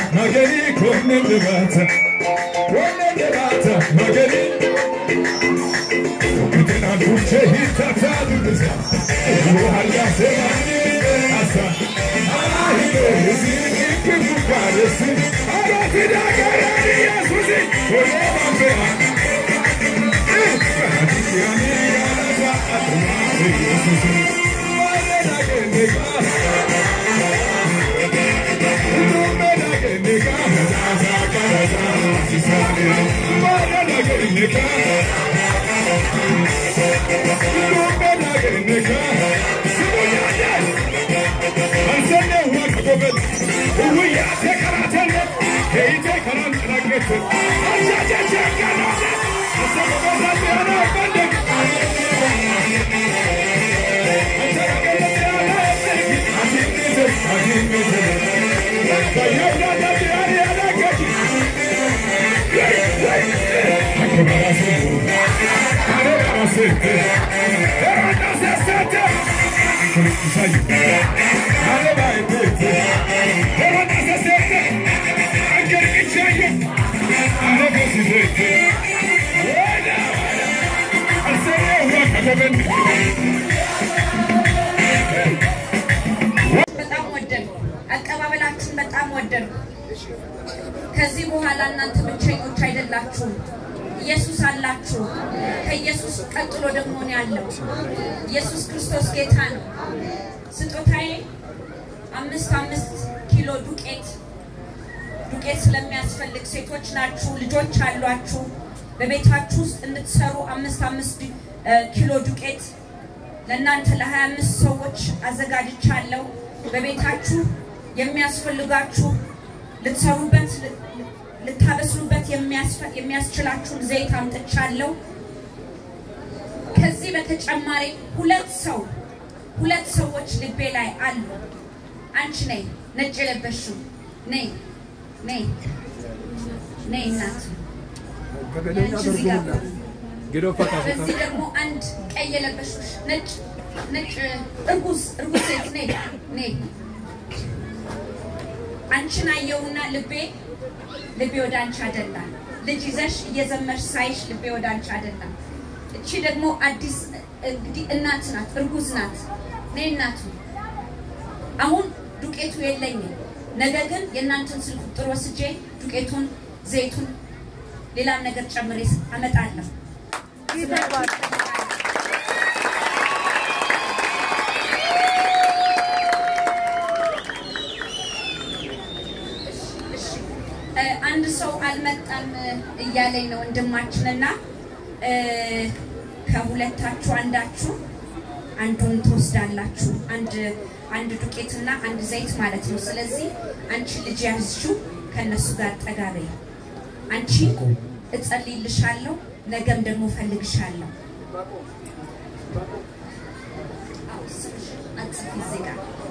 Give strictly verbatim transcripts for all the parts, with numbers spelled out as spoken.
magari con il devata con il devata magari che non luce hitta tatu desa lo halla se mani asa ai che si che bucare si ara fida garani yasusi ora bambe eh yani yana atma yasusi mare da che nega nega za ka za si sare mare da che nega በጣም ወደን አቀባበላችን በጣም ወደን ከዚህ በኋላ እናንተ ብቻኞች አይደላችሁም ኢየሱስ አላችሁ ከኢየሱስ ቀጥሎ ደግሞ ነው ያለው ኢየሱስ ክርስቶስ ጌታ ነው ስጦታዬ አምስት አምስት ኪሎ ዱቄት ዱቄት ስለሚያስፈልግ ሴቶች ናችሁ ልጆች አሏችሁ በቤታችሁ ውስጥ እንድትሰሩ አምስት አምስት ኪሎ ዱቄት ለእናንተ ለ25 ሰዎች አዘጋጅቻለሁ በቤታችሁ የሚያስፈልጋችሁ ልትሰሩበት ልታበስሉበት የሚያስችላችሁ ዘይት አምጥቻለሁ ከዚህ በተጨማሪ ሁለት ሰው ሁለት ሰዎች ልቤ ላይ አሉ አንቺ ነይ ነጭ ለበሽው ነይ ነይ ነይ እናት ገዶ ፈታ ፈታ በዚህ ደግሞ አንድ ቀይ ለበሽሽ ነጭ ነጭ እርጉዝ እርጉዝ ነይ ነይ አንቺን አየውና ልቤ ልቤ ወደ አንቺ አደላ ልጅ ይዘሽ እየዘመርሽ ሳይሽ ልቤ ወደ አንቺ አደላ እቺ ደግሞ አዲስ እንግዲህ እናት ናት እርጉዝ ናት ነይ እናቱ አሁን ዱቄቱ የለኝም ነገር ግን የናንተን ስልክ ቁጥር ወስጄ ዱቄቱን ዘይቱን ሌላ ነገር ጨምሬ አመጣለሁ ይዘባል አንድ ሰው አልመጣም እያለኝ ነው እንደማችንና ከሁለታችሁ አንዳችሁ አንዱን ተወስዳላችሁ አንድ አንድ ዱቄትና አንድ ዘይት ማለት ነው ስለዚህ አንቺ ልጅ ያዝሽው ከነሱ ጋር ጠጋበይ አንቺ እጸልይልሻለሁ ነገም ደግሞ ፈልግሻለሁ አጽፊ ዘጋ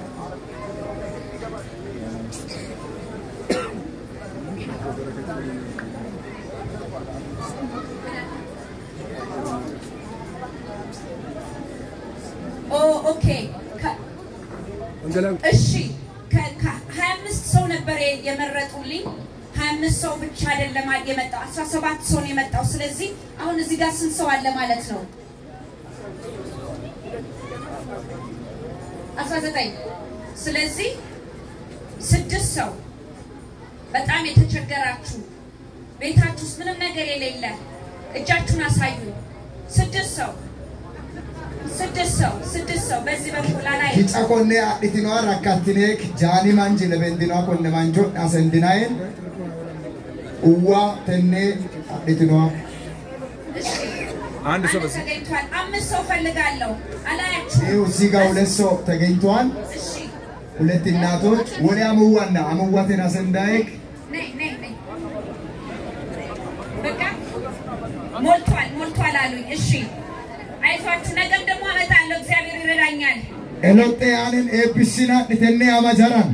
ኦ ኦኬ እሺ ከ25 ሰው ነበር የመረጡልኝ ሀያ አምስት ሰው ብቻ አይደለም የመጣው አስራ ሰባት ሰው ነው የመጣው ስለዚህ አሁን እዚህ ጋር ስንት ሰው አለ ማለት ነው አስራ ዘጠኝ ስለዚህ ስድስት ሰው በጣም የተቸገራችሁ ቤታችሁ ውስጥ ምንም ነገር የሌለ እጃችሁን አሳዩ ስድስት ሰው ስድስት ሰው ስድስት ሰው በዚህ በኩል ላይ ይጻቆነ አጥቲኖ አራካትኔክ ጃኒ ማንጂ ለበንዲኖ ኮነ ማንጆ አሰንዲናይን uwa tenne አጥቲኖ አንድ ሰው በዚህ ተገኝቷል አምስት ሰው ፈልጋለሁ አላያችሁ ይው እዚህ ጋር ሁለት ሰው ተገኝቷል እሺ ሁለት እናቶች ወዲያ አመዋና አመዋቴና ሰንዳይክ ነይ ነይ ነይ በቃ ሞልቷል ሞልቷል አሉኝ እሺ አይቷችሁ ነገም ደግሞ አመጣለሁ እግዚአብሔር ይረዳኛል ኤሎቴ ያንን ኤፒሲና ተነ አማጃራን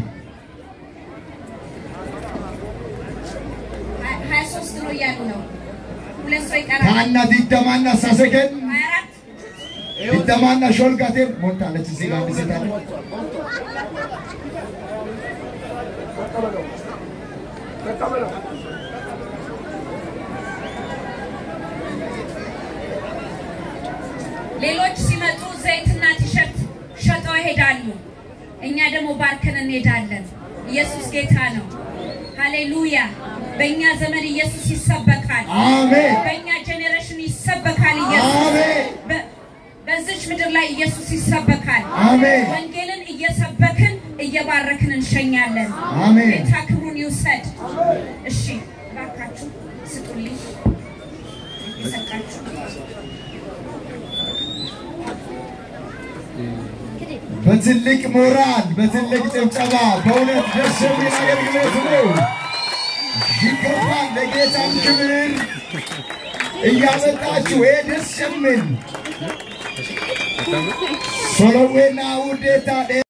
ሀያ ሶስት ነው ያሉ ነው ሁለት ሰው ይቀራል ታና ዲደማና ሳሰገን ሀያ አራት ዲደማና ሾልጋቴን ሞልታለች እዚህ ጋር ዲሰታል ሌሎች ሲመጡ ዘይትና ቲሸርት ሸጠው ይሄዳሉ እኛ ደግሞ ባርከን እንሄዳለን ኢየሱስ ጌታ ነው ሃሌሉያ በእኛ ዘመን ኢየሱስ ይሰበካል አሜን በእኛ ጄኔሬሽን ይሰበካል ኢየሱስ አሜን በዚች ምድር ላይ ኢየሱስ ይሰበካል አሜን ወንጌልን እየሰበክን እየባረክን እንሸኛለን አሜን ጌታ ክብሩን ይውሰድ እሺ ባካችሁ ስጡልኝ ይሰጣችሁ በትልቅ ሞራል በትልቅ ጭብጨባ በእውነት ደስ የሚል አገልግሎት ነው ይገባል ለጌታ ክብር እያመጣችሁ ደስ የሚል ሶሎዌና ውዴታ